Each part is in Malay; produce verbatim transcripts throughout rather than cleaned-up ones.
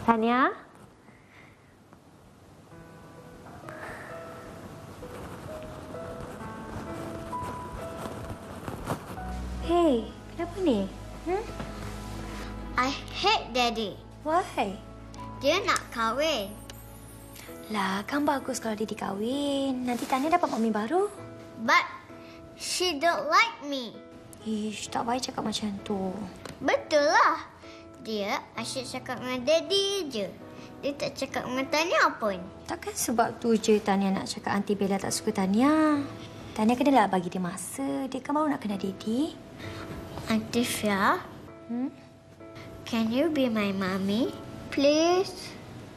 Tania? Hey, kenapa ni? Hmm? I hate Daddy. Why? Dia nak kahwin. Lah, kan bagus kalau dia dikahwin. Nanti Tania dapat mami baru. But she don't like me. Ish, tak baik cakap macam tu. Betul lah. Dia asyik cakap dengan Daddy je. Dia tak cakap dengan Tania pun. Takkan sebab tu je Tania nak cakap Aunty Bella tak suka Tania. Tania kenalah bagi dia masa. Dia kan baru nak kenal Daddy. Aunty Fia, Hmm? can you be my mommy, please?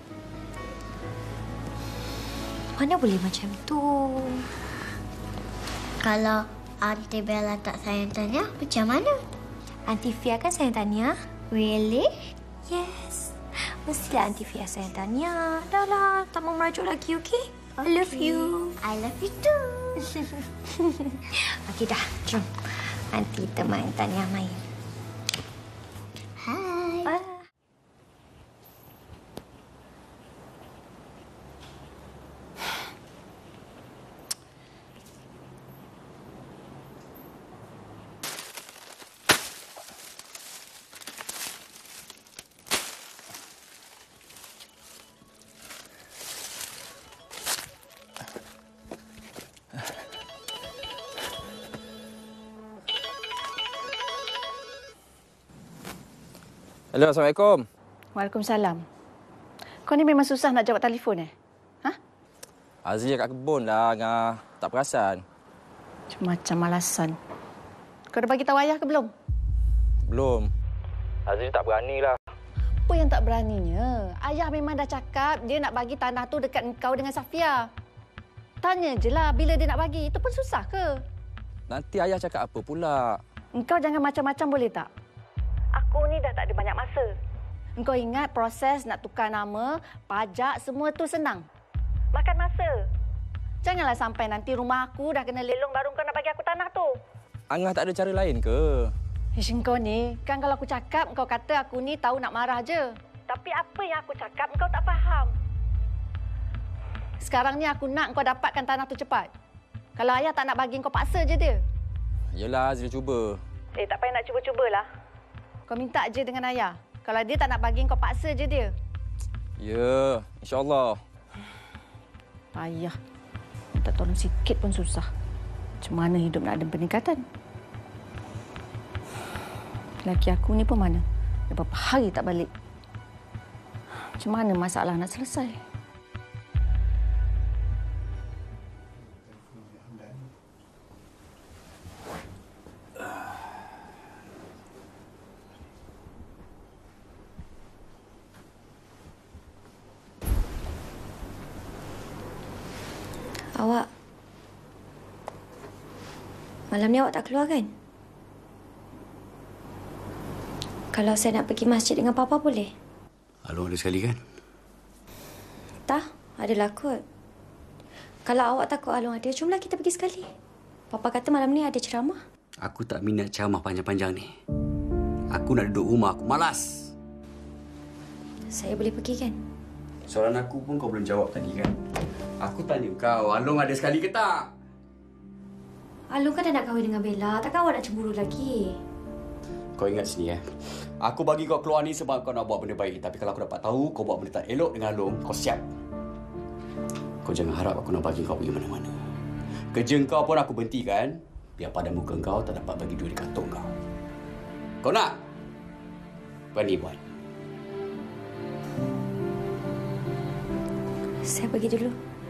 Mana boleh macam tu? Kalau Aunty Bella tak sayang Tania, macam mana? Aunty Fia kan sayang Tania? Really? Yes. Mestilah Aunty Fia sayang Tania. Dah lah, tak mau merajuk lagi, okey? I love you. I love you too. Okey dah, jom. Aunty teman Tania main. Hai. Bye. Hello, Assalamualaikum. Waalaikumsalam. Kau ni memang susah nak jawab telefon eh? Ha? Azri kat kebun lah, Ngah. Tak perasan. Macam alasan. Kau dah bagi tahu ayah ke belum? Belum. Azri tak berani lah. Apa yang tak beraninya? Ayah memang dah cakap dia nak bagi tanah tu dekat engkau dengan Safia. Tanya je lah bila dia nak bagi. Itu pun susah ke? Nanti ayah cakap apa pula? Engkau jangan macam-macam boleh tak? Aku ni dah tak ada banyak masa. Engkau ingat proses nak tukar nama, pajak, semua tu senang. Makan masa. Janganlah sampai nanti rumah aku dah kena lelong baru kau nak bagi aku tanah tu. Angah tak ada cara lain ke? Ish, engkau ni, kan kalau aku cakap, engkau kata aku ni tahu nak marah je. Tapi apa yang aku cakap, engkau tak faham. Sekarang ni aku nak engkau dapatkan tanah tu cepat. Kalau ayah tak nak bagi, engkau paksa je dia. Yelah, Azri cuba. Eh, tak payah nak cuba-cubalah. Kau minta je dengan ayah. Kalau dia tak nak bagi, kau paksa je dia. Ya, insyaAllah. Ayah. Minta tolong sikit pun susah. Macam mana hidup nak ada peningkatan? Laki aku ni pun mana? Dah berapa hari tak balik. Macam mana masalah nak selesai? Awak... Malam ni awak tak keluar kan? Kalau saya nak pergi masjid dengan Papa boleh? Alung ada sekali kan? Tak, adalah kot. Kalau awak takut Alung ada, jomlah kita pergi sekali. Papa kata malam ni ada ceramah. Aku tak minat ceramah panjang-panjang ni. Aku nak duduk rumah, aku malas. Saya boleh pergi kan? Soalan aku pun kau belum jawab tadi kan? Aku tanya kau, Alung ada sekali ke tak? Alung kan dah nak kahwin dengan Bella. Takkan awak nak cemburu lagi? Kau ingat sini eh. Aku bagi kau keluar ni sebab kau nak buat benda baik. Tapi kalau aku dapat tahu kau buat benda tak elok dengan Alung, kau siap. Kau jangan harap aku nak bagi kau pergi mana-mana. Kerja kau pun aku berhentikan. Biar pada muka kau tak dapat bagi duit di kantong kau. Kau nak? Berani buat. Saya pergi dulu.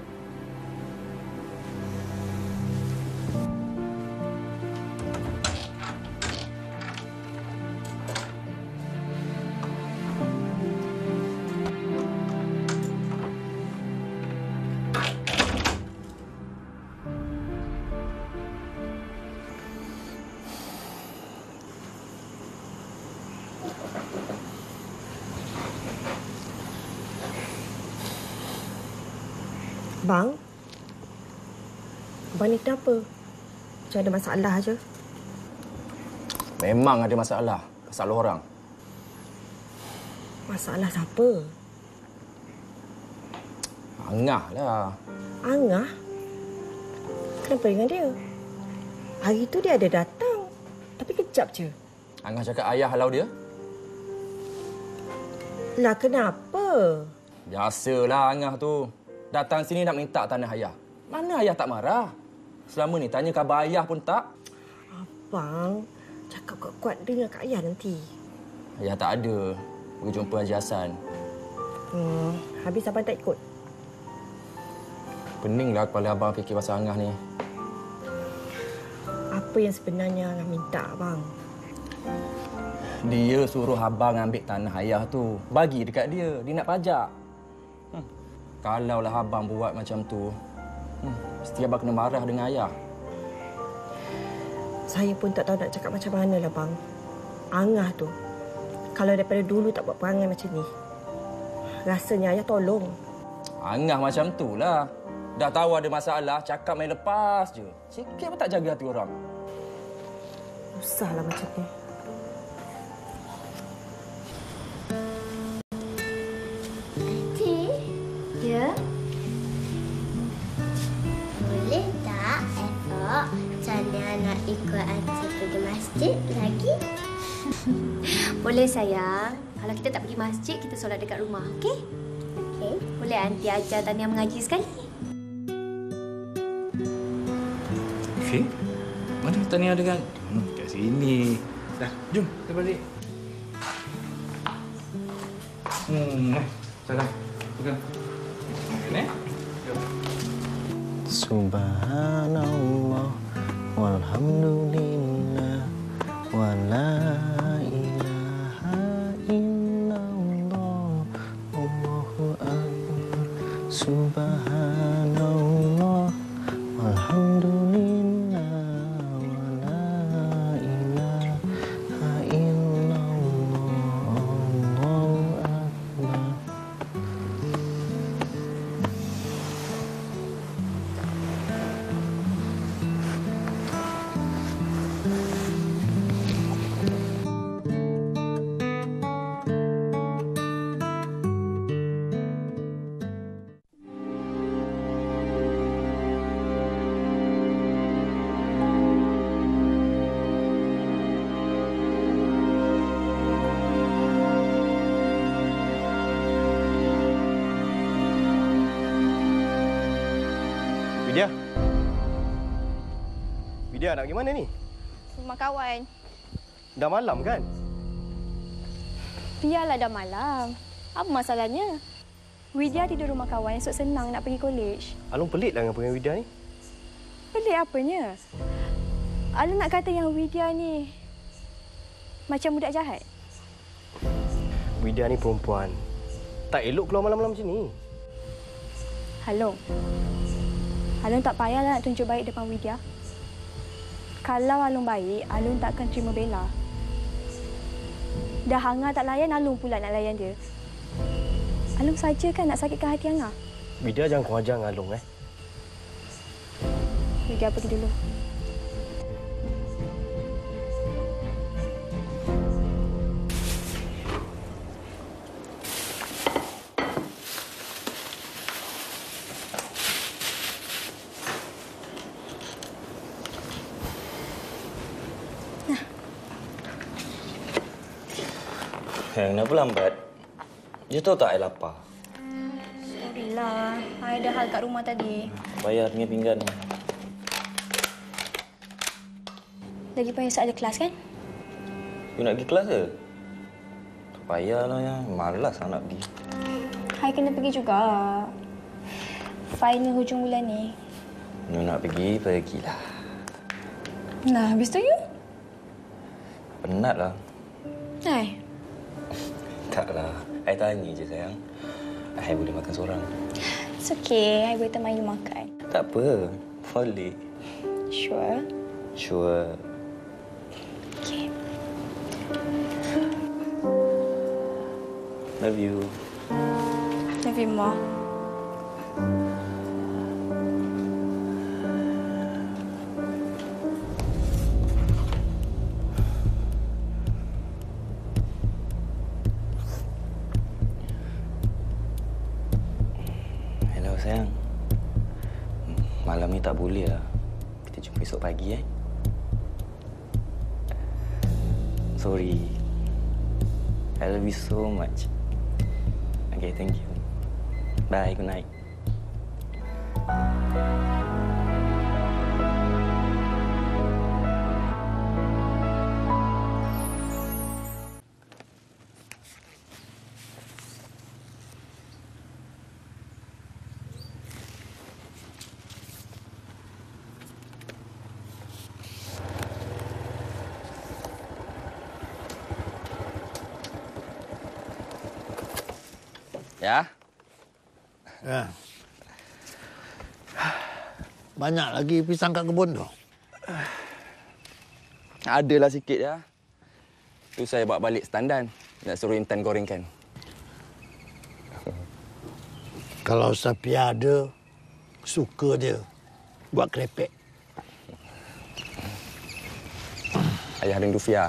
Bang? Abang ni kenapa? Macam ada masalah je. Memang ada masalah. Masalah orang. Masalah siapa? Angah lah. Angah? Kenapa dengan dia? Hari tu dia ada datang. Tapi kejap je. Angah cakap ayah halau dia. Lah kenapa? Biasalah Angah tu. Datang sini nak minta tanah ayah. Mana ayah tak marah? Selama ni tanya khabar ayah pun tak. Abang, cakap kuat-kuat dengan Kak Ayah nanti. Ayah tak ada. Pergi jumpa Haji Hassan. Hmm, habis abang tak ikut? Peninglah kepala abang fikir pasal Angah ni. Apa yang sebenarnya Angah minta, abang? Dia suruh abang ambil tanah ayah tu. Bagi dekat dia. Dia nak pajak. Hmm. Kalaulah abang buat macam tu, hmm, mesti abang kena marah dengan ayah. Saya pun tak tahu nak cakap macam mana lah, bang. Angah tu, kalau daripada dulu tak buat perangai macam ni, rasanya ayah tolong. Angah macam tu lah. Dah tahu ada masalah, cakap main lepas je. Sikit pun tak jaga hati orang. Usahlah macam ni. Aunty, ya? Boleh tak esok Tania nak ikut aunty pergi masjid lagi? Boleh sayang. Kalau kita tak pergi masjid, kita solat dekat rumah, okey? Okey. Boleh aunty ajar Tania mengaji sekali? Okey. Mana Tania dengan? Hmm, kat sini. Dah, jom kita balik. Hmm, eh. Salam. Pegang. Ni. Subhanallah walhamdulillah wa la ilaha illallah Allahu akbar. Subhanallah walhamdulillah wa la ilaha illallah Allahu akbar. Widya. Widya nak pergi mana ni? Rumah kawan. Dah malam kan? Biarlah dah malam. Apa masalahnya? Widya tidur rumah kawan, esok senang nak pergi college. Alung pelik lah dengan perangai Widya ni. Pelik apanya? Alun nak kata yang Widya ni macam budak jahat? Widya ni perempuan. Tak elok keluar malam-malam macam ni. Halong. Alun tak payahlah nak tunjuk baik depan Widya. Kalau Alun baik, Alun takkan terima bela. Dah Angah tak layan, Alun pula nak layan dia. Alun saja kan nak sakitkan hati Angah. Widya jangan kurang ajar dengan Alung eh. Widya pergi dulu. Eh, kenapa lambat? Dia tahu tak I lapar? Sorry lah. I ada hal kat rumah tadi. Bayar dengan pinggan ni. Lagi payah esok ada kelas kan? You nak pergi kelas ke? Tak payahlah ya. Malas nak pergi. I kena pergi juga. Final hujung bulan ni. You nak pergi, pergilah. Nah, habis tu you? Penat lah. Hai. Taklah. I tanya je sayang. I boleh makan seorang. It's okay. I boleh teman you makan. Tak apa. Boleh. Sure? Sure. Okay. Love you. Love you more. Hello sayang. tak boleh lah. Kita jumpa esok pagi, eh? Sorry. I love you so much. Okay, thank you. Bye, good night. Ya? Ya. Banyak lagi pisang kat kebun tu? Adalah sikit ya. Tu saya bawa balik standan. Nak suruh Intan gorengkan. Kalau Sapia ada, suka dia buat krepek. Ayah rindu Fia.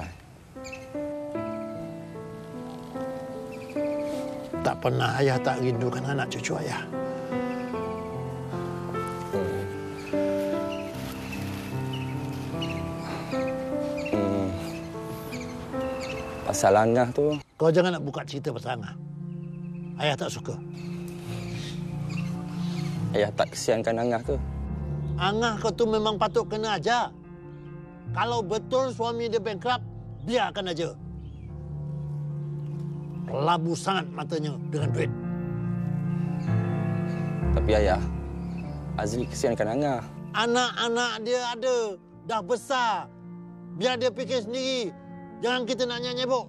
Tak pernah ayah tak rindukan anak cucu ayah. Hmm. Pasal Angah tu. Kau jangan nak buka cerita pasal Angah. Ayah tak suka. Ayah tak kesiankan Angah tu. Angah kau tu memang patut kena ajar. Kalau betul suami dia bankrupt, biarkan aja. Labu sangat matanya dengan duit. Tapi ayah, Azli kesiankan Angah. Anak-anak dia ada, dah besar. Biar dia fikir sendiri. Jangan kita nak nyebok.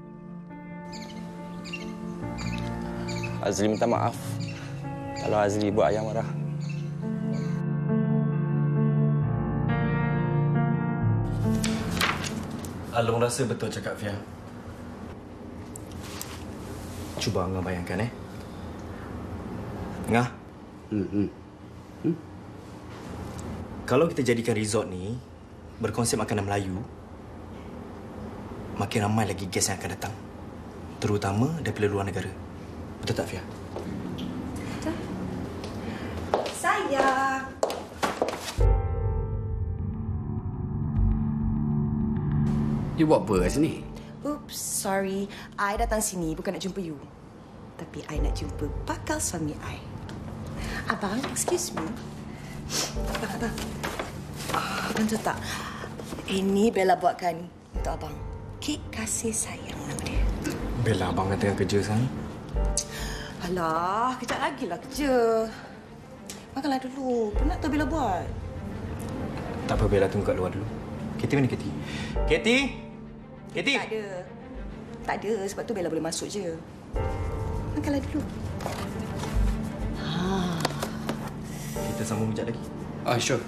Azli minta maaf kalau Azli buat ayah marah. Alung rasa betul cakap Fia. Cuba Angah bayangkan, eh. Angah. Hmm, hmm. Hmm? Kalau kita jadikan resort ni berkonsep makanan Melayu, makin ramai lagi guest yang akan datang. Terutama daripada luar negara. Betul tak, Fia? Betul. Sayang. You buat apa kat sini? Oops, sorry. I datang sini bukan nak jumpa you. Tapi I nak jumpa bakal suami I. Abang, excuse me. Abang, abang. Ah, abang tahu tak? Ini Bella buatkan untuk abang. Kek kasih sayang nama dia. Bella, abang kan tengah kerja sekarang. Alah, kejap lagi lah kerja. Makanlah dulu. Penat tu Bella buat. Tak apa, Bella tunggu kat luar dulu. Katie mana Katie? Katie? Katie? Tak ada. Tak ada, sebab tu Bella boleh masuk je. Makanlah dulu. Ha. Kita sambung kejap lagi. Ah, sure.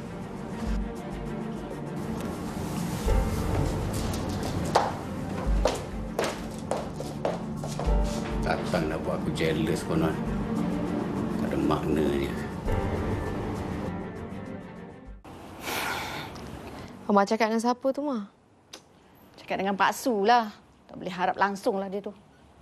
Datang nak buat aku jealous konon. Tak ada maknanya. Mak cakap dengan siapa tu, Ma? Cakap dengan Pak Su lah. Tak boleh harap langsung lah dia tu.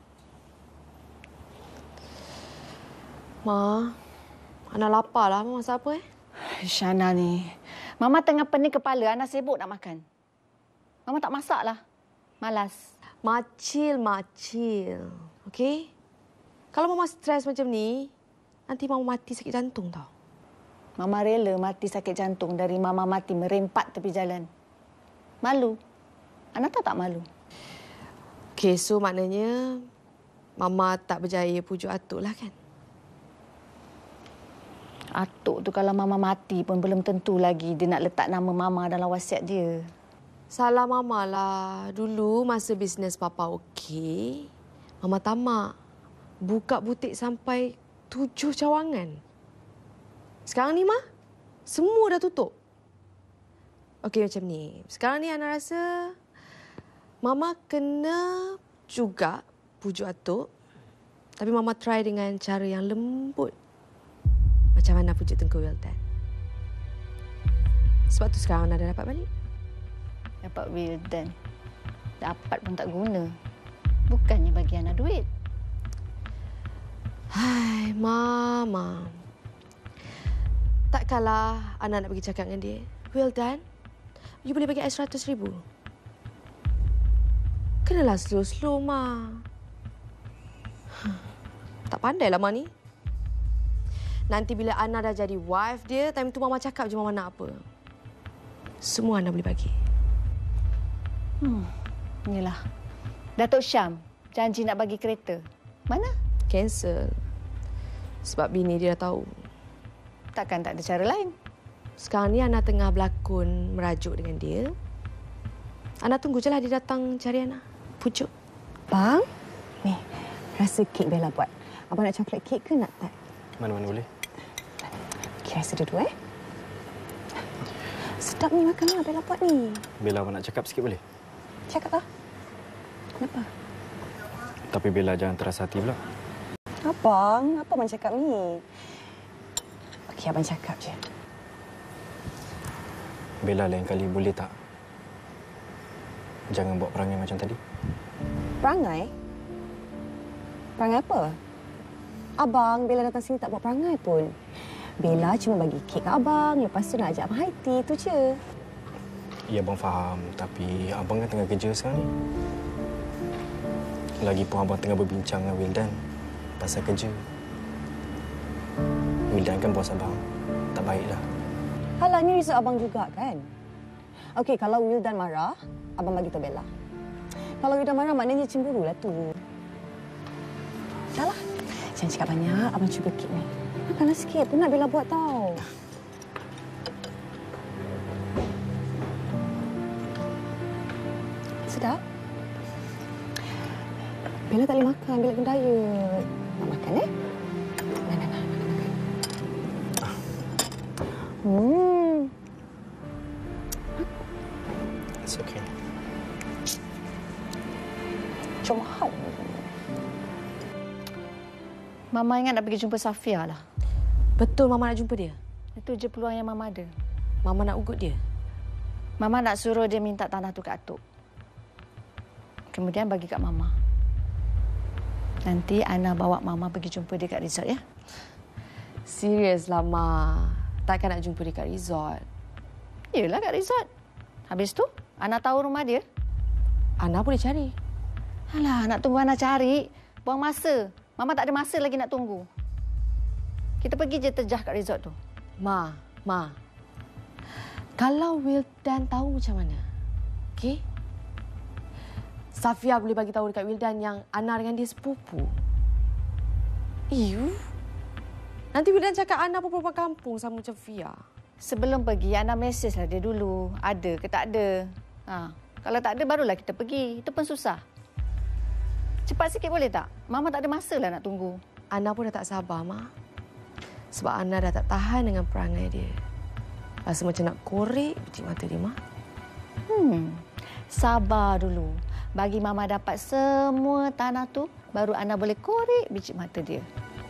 Ma, Ana lapar lah. Ma masak apa, eh? Shana ni. Mama tengah pening kepala. Ana sibuk nak makan. Mama tak masak lah. Malas. Macil, macil. Okey? Kalau Mama stres macam ni, nanti Mama mati sakit jantung tau. Mama rela mati sakit jantung dari Mama mati merempat tepi jalan. Malu. Ana tahu tak malu? Okey, so maknanya Mama tak berjaya pujuk Atuk lah kan? Atuk tu kalau Mama mati pun belum tentu lagi dia nak letak nama Mama dalam wasiat dia. Salah Mama lah. Dulu masa bisnes Papa okey, Mama tamak. Buka butik sampai tujuh cawangan. Sekarang ni, Ma, semua dah tutup. Okey, macam ni. Sekarang ni Ana rasa Mama kena juga pujuk Atuk. Tapi Mama try dengan cara yang lembut. Macam mana pujuk Tengku Wildan. Sebab tu sekarang Ana dah dapat balik. Dapat Wildan. Dapat pun tak guna. Bukannya bagi Ana duit. Hai, Mama. Tak kalah Ana nak pergi cakap dengan dia. Well done. You boleh bagi I seratus ribu. Kenalah slow-slow, Ma. Tak pandai lah, Ma ni. Nanti bila Ana dah jadi wife dia, time tu Mama cakap je Mama nak apa. Semua Ana boleh bagi. Hmm, inilah. Datuk Syam janji nak bagi kereta. Mana? Cancel. Sebab bini dia dah tahu. Takkan tak ada cara lain. Sekarang ni Ana tengah berlakon merajuk dengan dia. Ana tunggu je lah dia datang cari Ana. Pujuk. Bang, ni rasa kek Bella buat. Abang nak coklat kek ke nak tak? Mana-mana boleh. Okey, rasa dua-dua eh. Sedap ni makanan Bella buat ni. Bella, abang nak cakap sikit boleh? Cakap lah. Kenapa? Tapi Bella jangan terasa hati pula. Abang, apa abang cakap ni? Okey, abang cakap je. Bella, lain kali boleh tak? Jangan buat perangai macam tadi. Perangai? Perangai apa? Abang, Bella datang sini tak buat perangai pun. Bella cuma bagi kek kat abang. Lepas tu nak ajak abang high tea, tu je. Ya, abang faham. Tapi abang kan tengah kerja sekarang ni. Lagipun abang tengah berbincang dengan Wildan pasal kerja. Wildan kan bos abang. Tak baiklah. Alah, ni risau abang juga kan? Okey, kalau Wildan marah, abang bagi tahu Bella. Kalau Wildan marah, maknanya cemburu lah tu. Dahlah. Jangan cakap banyak. Abang cuba kek ni. Makanlah sikit. Penat Bella buat tau. Sedap. Bella tak boleh makan. Bella kena diet. Nak makan, eh? Nah, nah, nah. Hmm. It's okay. Cuma hau. Mama ingat nak pergi jumpa Safia lah. Betul Mama nak jumpa dia? Itu je peluang yang Mama ada. Mama nak ugut dia? Mama nak suruh dia minta tanah tu kat Atuk. Kemudian bagi kat Mama. Nanti Ana bawa Mama pergi jumpa dia kat resort, ya? Serius lah, Ma. Takkan nak jumpa dia kat resort. Yelah, kat resort. Habis tu, Ana tahu rumah dia. Ana boleh cari. Alah, nak tunggu Ana cari. Buang masa. Mama tak ada masa lagi nak tunggu. Kita pergi je terjah kat resort tu. Ma, Ma. Kalau Wildan tahu macam mana? Okey? Safia boleh bagi tahu dekat Wildan yang Ana dengan dia sepupu. Iu. Nanti Wildan cakap Ana pun perempuan kampung sama macam Fia. Sebelum pergi, Ana mesej lah dia dulu. Ada ke tak ada. Ha. Kalau tak ada, barulah kita pergi. Itu pun susah. Cepat sikit boleh tak? Mama tak ada masa lah nak tunggu. Ana pun dah tak sabar, Ma. Sebab Ana dah tak tahan dengan perangai dia. Rasa macam nak korek biji mata dia, Ma. Hmm. Sabar dulu. Bagi Mama dapat semua tanah tu, baru Ana boleh korek biji mata dia.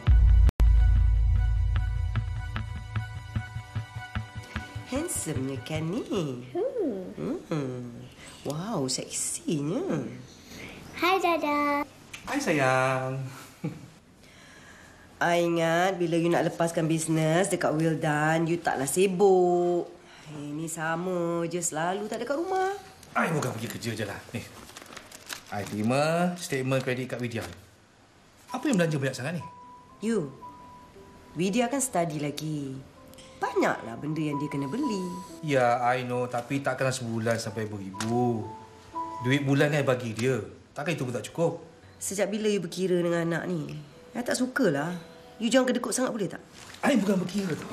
Handsome-nya kan ni? Hmm. Hmm. Wow, seksinya. Hai, Dada. Hai, sayang. I ingat bila you nak lepaskan bisnes dekat Wildan, you taklah sibuk. Ini sama je, selalu tak ada kat rumah. I bukan pergi kerja je lah. Ni. I terima statement kredit kat Widya. Apa yang belanja banyak sangat ni? You, Widya kan study lagi. Banyaklah benda yang dia kena beli. Ya, I know. Tapi takkanlah sebulan sampai beribu. Duit bulan ni I bagi dia. Takkan itu pun tak cukup? Sejak bila you berkira dengan anak ni? I tak sukalah. You jangan kedekut sangat boleh tak? I bukan berkira tu.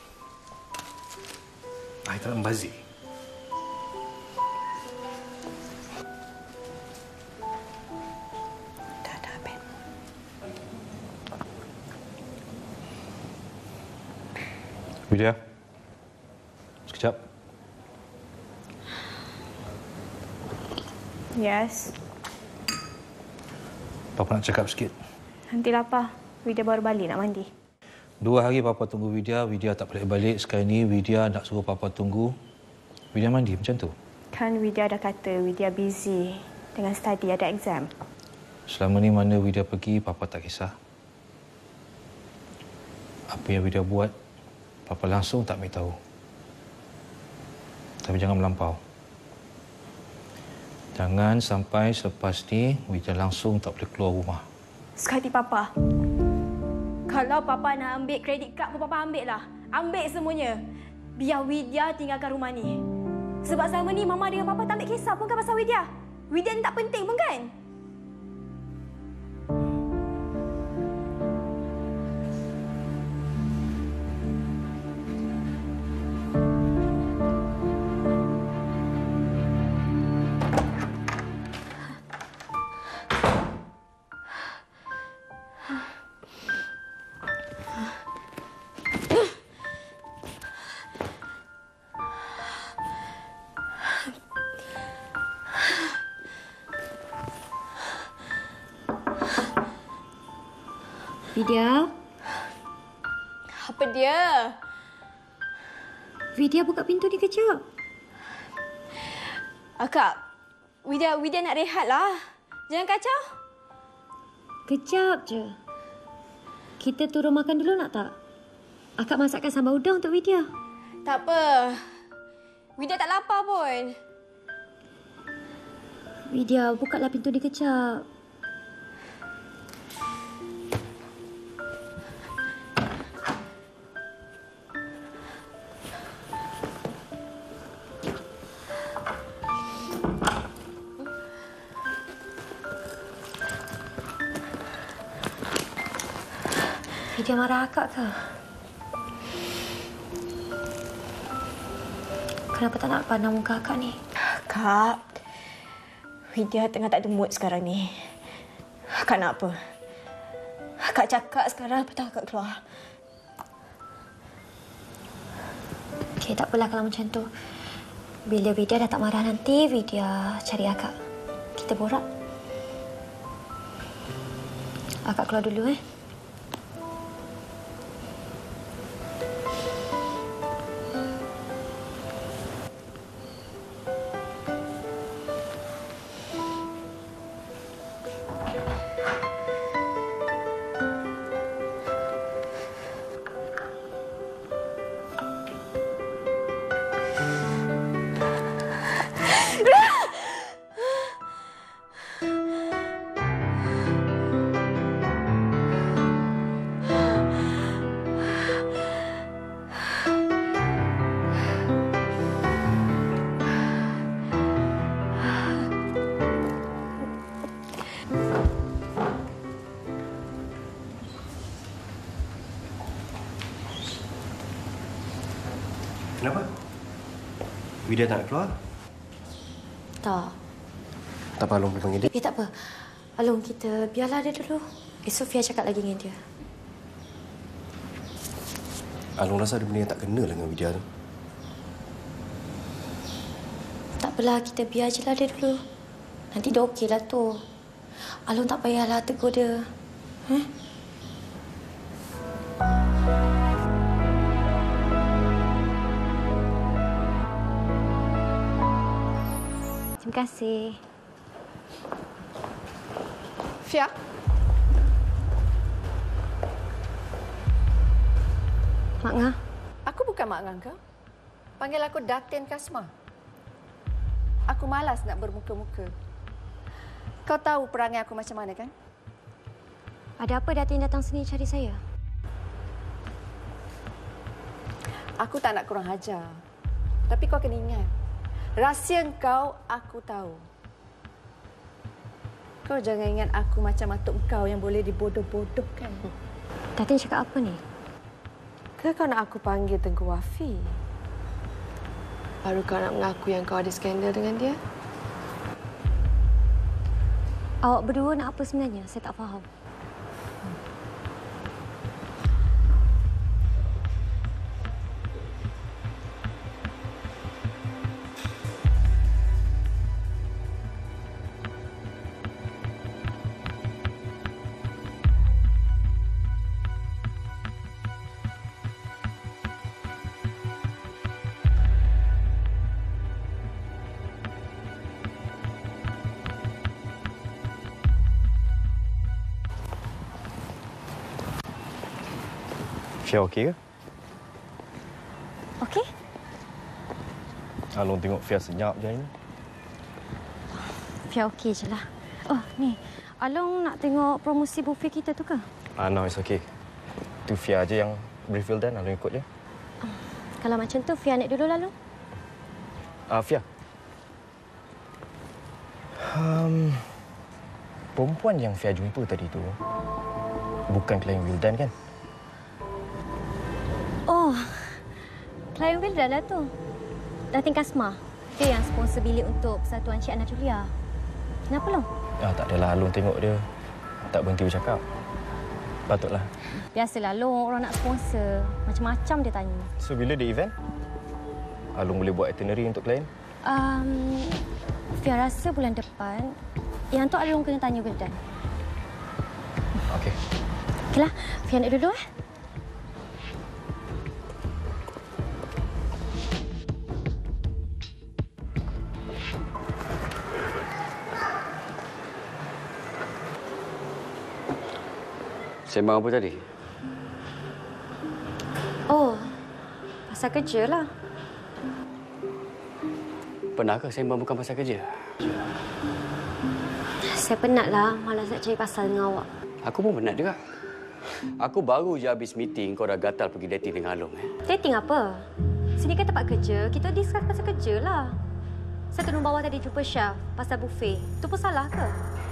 I tak nak membazir. Dah, dah, Ben. Widya. Sekejap. Yes. Papa nak cakap sikit. Nantilah, Pa. Widya baru balik nak mandi. Dua hari Papa tunggu Widya. Widya tak balik-balik. Sekarang ni Widya nak suruh Papa tunggu. Widya mandi macam tu. Kan Widya dah kata Widya busy dengan study, ada exam. Selama ni mana Widya pergi, Papa tak kisah. Apa yang Widya buat, Papa langsung tak beritahu. Tapi jangan melampau. Jangan sampai selepas ni Widya langsung tak boleh keluar rumah. Sekali Papa. Kalau Papa nak ambil kredit kad pun Papa ambil lah. Ambil semuanya. Biar Widya tinggalkan rumah ni. Sebab selama ni Mama dengan Papa tak ambil kisah pun kan pasal Widya. Widya ni tak penting pun kan? Widya? Apa dia? Widya buka pintu ni kejap. Akak, Widya, Widya nak rehat lah. Jangan kacau. Kejap je. Kita turun makan dulu nak tak? Akak masakkan sambal udang untuk Widya. Tak apa. Widya tak lapar pun. Widya, bukalah pintu ni kejap. Widya marah akak ke? Kenapa tak nak pandang muka akak ni? Kak, Widya tengah tak ada mood sekarang ni. Akak nak apa? Akak cakap sekarang, lepas tu akak keluar. Okey, tak apalah kalau macam tu. Bila Widya dah tak marah nanti, Widya cari akak. Kita borak. Akak keluar dulu eh. Kenapa? Widya tak nak keluar? Tak. Tak apa, Alung boleh panggil dia. Eh, tak apa. Alung, kita biarlah dia dulu. Eh, Sofia cakap lagi dengan dia. Alung rasa ada benda yang tak kena lah dengan Widya tu. Tak apalah, kita biar je lah dia dulu. Nanti dia okey lah tu. Alung tak payahlah tegur dia. Eh? Terima kasih. Fia. Mak Ngah. Aku bukan Mak Ngah kau. Panggil aku Datin Kasma. Aku malas nak bermuka-muka. Kau tahu perangai aku macam mana kan? Ada apa Datin datang sini cari saya? Aku tak nak kurang ajar. Tapi kau kena ingat. Rahsia kau aku tahu. Kau jangan ingat aku macam atuk kau yang boleh dibodoh-bodohkan. Datin cakap apa ni? Ke kau nak aku panggil Tengku Wafi? Baru kau nak mengaku yang kau ada skandal dengan dia? Awak berdua nak apa sebenarnya? Saya tak faham. Fia okey ke? Along tengok Fia senyap je hari ni. Fia okey je lah. Oh, ni. Along nak tengok promosi buffet kita tu ke? Ah, no, it's okay. Tu Fia je yang brief Wildan, Along ikut je. Kalau macam tu, Fia naik dulu lalu. Ah, Fia. Um, perempuan yang Fia jumpa tadi tu bukan klien Wildan kan? Oh, klien Wildan lah tu. Datin Kasma. Dia yang sponsor bilik untuk Persatuan Cik Ana Julia. Kenapa lo? Ah, tak adalah. Along tengok dia tak berhenti bercakap. Patutlah. Biasalah Long, orang nak sponsor. Macam-macam dia tanya. So, bila the event? Along boleh buat itinerary untuk klien? Um, Fia rasa bulan depan. Yang tu Along kena tanya Wildan. Okey. Okeylah, Fia nak duduk eh. Sembang apa tadi? Oh, pasal kerja lah. Pernahkah sembang bukan pasal kerja? Saya penat lah, malas nak cari pasal dengan awak. Aku pun penat juga. Aku baru je habis meeting, kau dah gatal pergi dating dengan Along. Eh? Dating apa? Sini kan tempat kerja, kita discuss pasal kerja lah. Saya turun bawah tadi jumpa Syaf pasal buffet. Itu pun salah ke?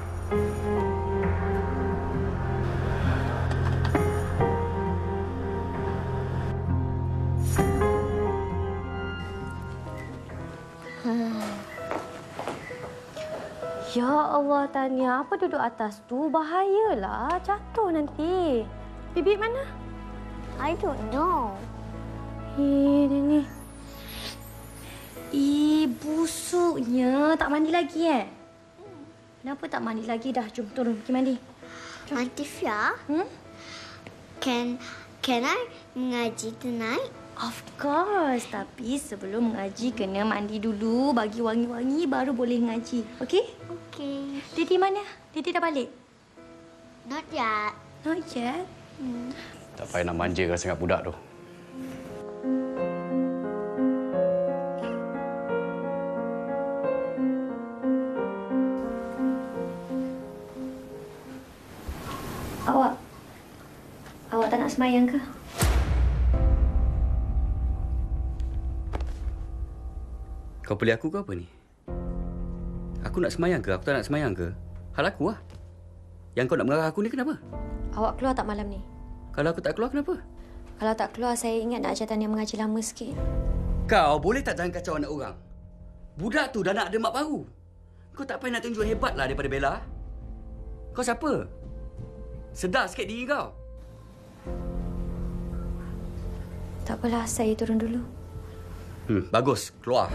Ya Allah, Tania. Apa duduk atas tu? Bahayalah. Jatuh nanti. Bibik mana? I don't know. Eh, dia ni. Ih, busuknya. Tak mandi lagi, eh? Kenapa tak mandi lagi? Dah, jom turun pergi mandi. Jom. Auntie Fia, hmm? can, can I mengaji tonight? Of course. Tapi sebelum mengaji, kena mandi dulu. Bagi wangi-wangi, baru boleh mengaji. Okey? Okey. Didi mana? Didi dah balik? Not yet. Not yet? Hmm. Tak payah nak manja kau sangat budak tu. Awak? Awak tak nak sembahyang ke? Kau pilih aku ke apa ni? Aku nak semayang ke? Aku tak nak semayang ke? Hal aku lah. Yang kau nak mengarah aku ni kenapa? Awak keluar tak malam ni? Kalau aku tak keluar, kenapa? Kalau tak keluar, saya ingat nak ajar Tania mengaji lama sikit. Kau boleh tak jangan kacau anak orang? Budak tu dah nak ada mak baru. Kau tak payah nak tunjuk hebat lah daripada Bella. Kau siapa? Sedar sikit diri kau. Tak apalah, saya turun dulu. Hmm, bagus. Keluar.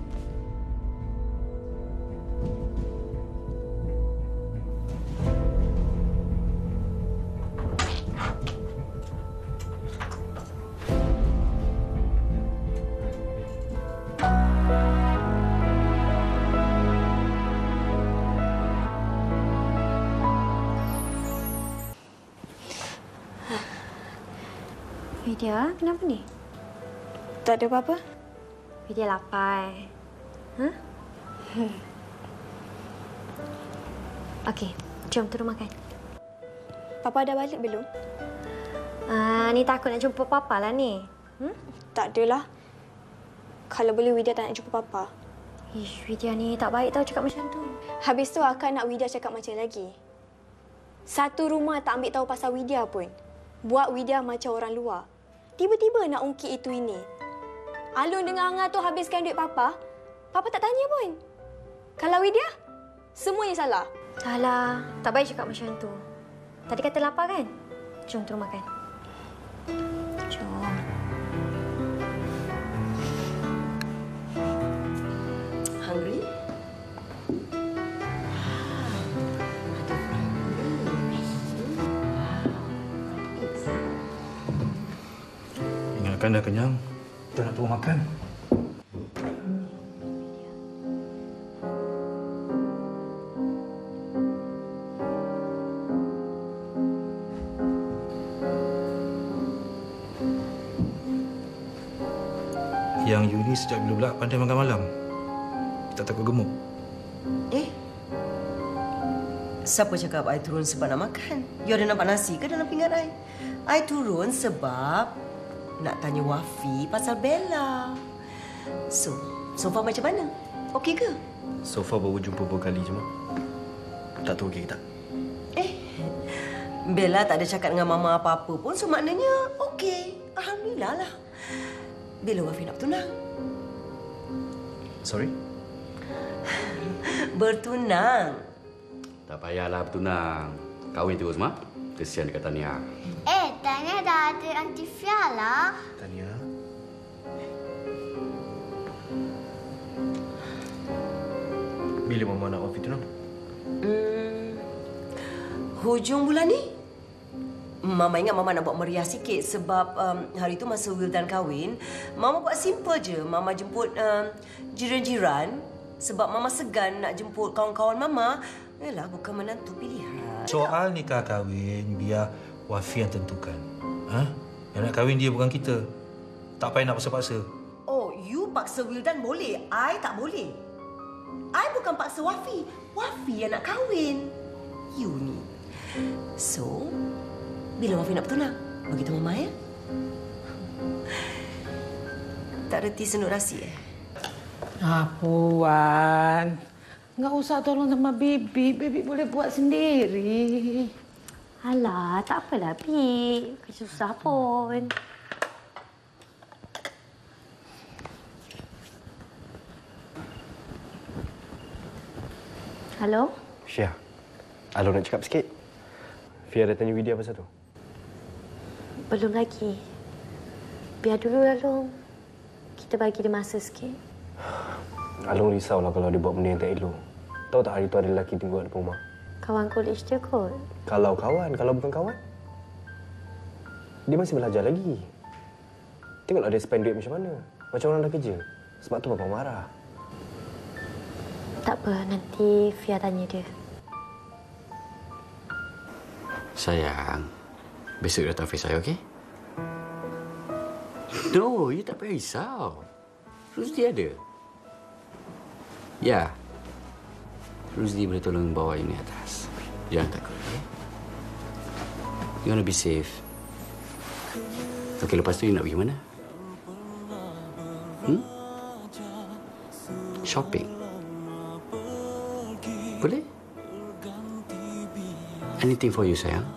Vidya, kenapa ni? Tak ada apa-apa. Vidya lapar. Ha? Hmm. Okey, jom turun makan. Papa dah balik belum? Ah, ni takut nak jumpa Papa lah ni. Hmm? Tak adalah. Kalau boleh Widya tak nak jumpa Papa. Ish, Vidya ni tak baik tau cakap macam tu. Habis tu akan nak Widya cakap macam lagi. Satu rumah tak ambil tahu pasal Widya pun. Buat Widya macam orang luar. Tiba-tiba nak ungkit itu ini. Alun dengan Angah tu habiskan duit Papa. Papa tak tanya pun. Kalau Widya, semuanya salah. Alah, tak baik cakap macam tu. Tadi kata lapar kan? Jom turun makan. Jom. Hungry? Ingatkan dah kenyang. Kita nak turun makan. Yang you ni sejak bila pula pandai makan malam? Tak takut gemuk? Eh? Siapa cakap I turun sebab nak makan? You ada nampak nasi ke dalam pinggan I? I turun sebab nak tanya Wafi pasal Bella. So, so far macam mana? Okey ke? So far baru jumpa beberapa kali je, Mak. Tak tahu okey ke tak? Eh, Bella tak ada cakap dengan Mama apa-apa pun, so maknanya okey. Alhamdulillah lah. Bila Wafi nak bertunang? Sorry? Bertunang. Tak payahlah bertunang. Kahwin terus, Mak. Kesian dekat Tania. Eh, Tania dah ada Aunty Fia lah. Tania? Bila Mama nak Wafi tunang? Hmm, hujung bulan ni. Mama ingat Mama nak buat meriah sikit sebab um, hari tu masa Wildan kahwin, Mama buat simple je. Mama jemput um, jiran-jiran sebab Mama segan nak jemput kawan-kawan Mama. Yalah, bukan menantu pilihan. Soal nikah kahwin, biar Wafi yang tentukan. Ha? Yang nak kahwin dia bukan kita. Tak payah nak paksa-paksa. Oh, you paksa Wildan boleh. I tak boleh. I bukan paksa Wafi. Wafi yang nak kahwin. You ni. So, bila Wafi nak bertunang? Beritahu Mama, ya? Tak reti senuk rasi, eh? Ah, Puan. Enggak usah tolong sama Bibi. Bibi boleh buat sendiri. Alah, tak apalah, Bi. Bukan susah pun. Halo? Syah, Alung nak cakap sikit. Fia dah tanya Widya pasal tu? Belum lagi. Biar dulu lah, Long. Kita bagi dia masa sikit. Alung risaulah kalau dia buat benda yang tak elok. Tahu tak hari tu ada lelaki tunggu depan rumah? Kawan kolej dia kot. Kalau kawan, kalau bukan kawan? Dia masih belajar lagi. Tengoklah dia spend duit macam mana. Macam orang dah kerja. Sebab tu Papa marah. Tak apa, nanti Fia tanya dia. Sayang, besok datang face saya, okey? No, you tak payah risau. Rusdi ada. Ya. Rusdi boleh tolong bawa ini atas. Jangan takut, okey? You want to be safe. Okey, lepas tu you nak pergi mana? Hmm? Shopping. Boleh? Anything for you, sayang?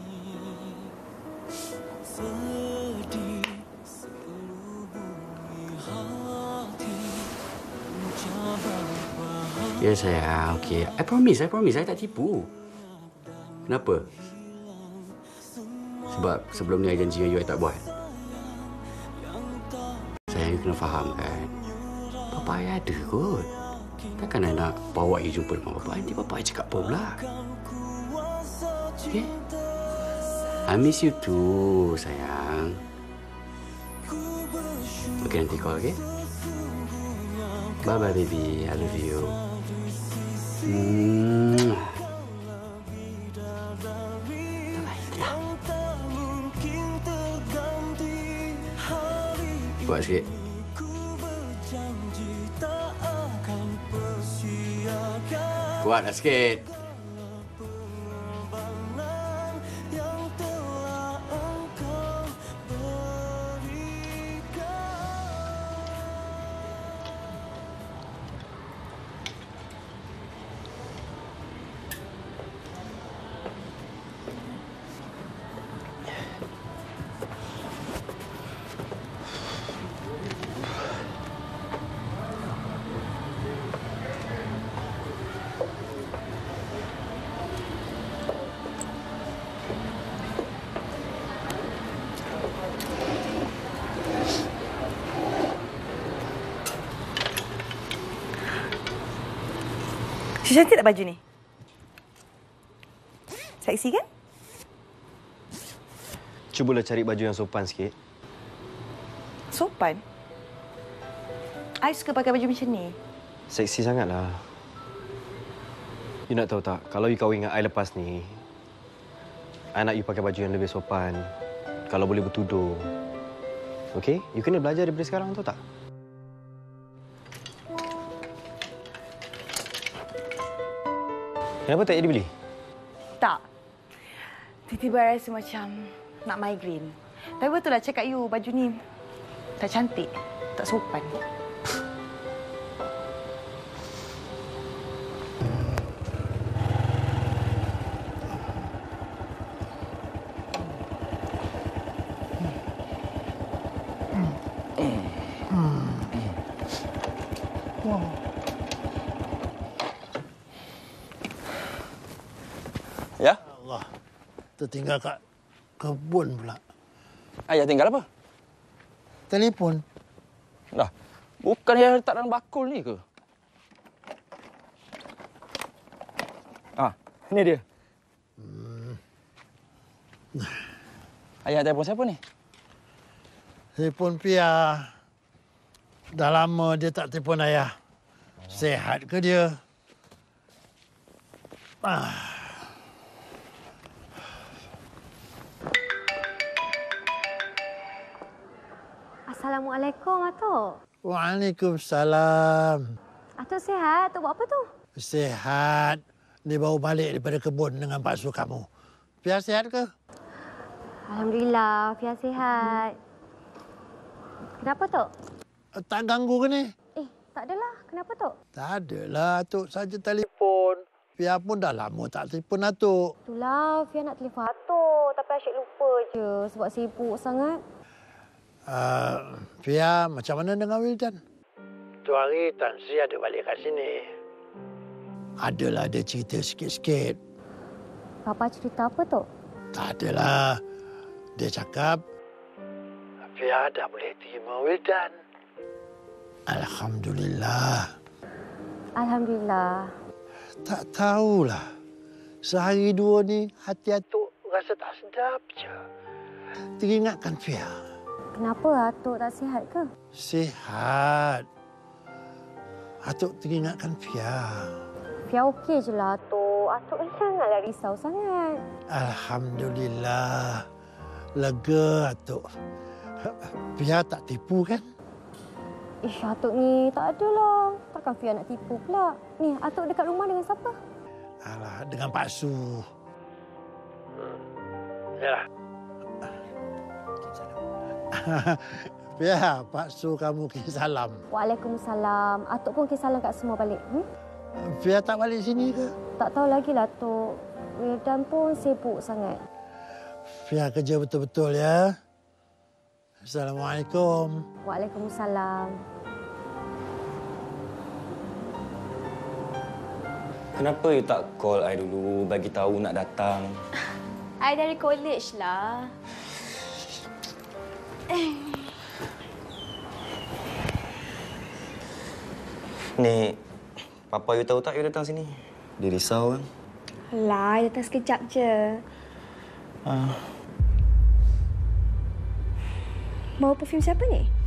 Ya, sayang. Okey. I promise, I promise. I tak tipu. Kenapa? Sebab sebelum ni I janji dengan you, I tak buat. Sayang, you kena faham kan? Papa I ada kot. Takkan I nak bawa you jumpa dengan Papa. Nanti Papa I cakap apa pula? Okay? I miss you too, sayang. Okay, nanti call, okay? Bye-bye, baby. I love you. Hmm. Buat sikit. Kuatlah sikit. Cantik tak baju ni? Seksi kan? Cubalah cari baju yang sopan sikit. Sopan? I suka pakai baju macam ni. Seksi sangatlah. You nak tahu tak, kalau you kahwin dengan I lepas ni, I nak you pakai baju yang lebih sopan. Kalau boleh bertudung. Okey? You kena belajar daripada sekarang, tahu tak? Kenapa tak jadi beli? Tak. Tiba-tiba rasa macam nak migraine. Tapi betul lah cakap you, baju ni tak cantik, tak sopan. Ya? Allah. Tertinggal kat kebun pula. Ayah tinggal apa? Telefon. Dah. Bukan yang letak dalam bakul ni ke? Ah, ini dia. Hmm. Ayah telefon siapa ni? Telefon Pia. Dah lama dia tak telefon ayah. Sehat ke dia? Ah. Assalamualaikum, Atuk. Waalaikumsalam. Atuk sihat? Atuk buat apa tu? Sihat. Dia baru balik daripada kebun dengan paksu kamu. Pia sihat ke? Alhamdulillah, Fia sihat. Kenapa, Tok? Tak ganggu ke ni? Eh, tak adalah. Kenapa, Tok? Tak adalah. Atuk saja telefon. Pia pun dah lama tak telefon Atuk. Itulah, Fia nak telefon Atuk. Tapi asyik lupa je sebab sibuk sangat. Uh, Pia, macam mana dengan Wildan? Tu hari Tan Sri ada balik kat sini. Adalah dia cerita sikit-sikit. Papa cerita apa, Tok? Tak adalah. Dia cakap, Pia dah boleh terima Wildan. Alhamdulillah. Alhamdulillah. Tak tahulah. Sehari dua ni hati Atuk rasa tak sedap je. Teringatkan Pia. Kenapa Atuk tak sihat ke? Sihat. Atuk teringatkan Pia. Fia okey je lah, Atuk. Atuk janganlah risau sangat. Alhamdulillah. Lega, Atuk. Pia tak tipu kan? Ish, Atuk ni tak adalah. Takkan Fia nak tipu pula. Ni, Atuk dekat rumah dengan siapa? Alah, dengan Pak Su. Yalah. Pia, Pak Su kamu kirim salam. Waalaikumsalam. Atuk pun kirim salam kat semua balik. Hmm? Pia tak balik sini ke? Tak tahu lagi lah, Tok. Wildan pun sibuk sangat. Pia kerja betul-betul ya. Assalamualaikum. Waalaikumsalam. Kenapa you tak call I dulu, bagi tahu nak datang? I dari college lah. Ni, Papa you tahu tak you datang sini? Dia risau kan? Alah, I datang sekejap je. Ah. Mau perfume siapa ni?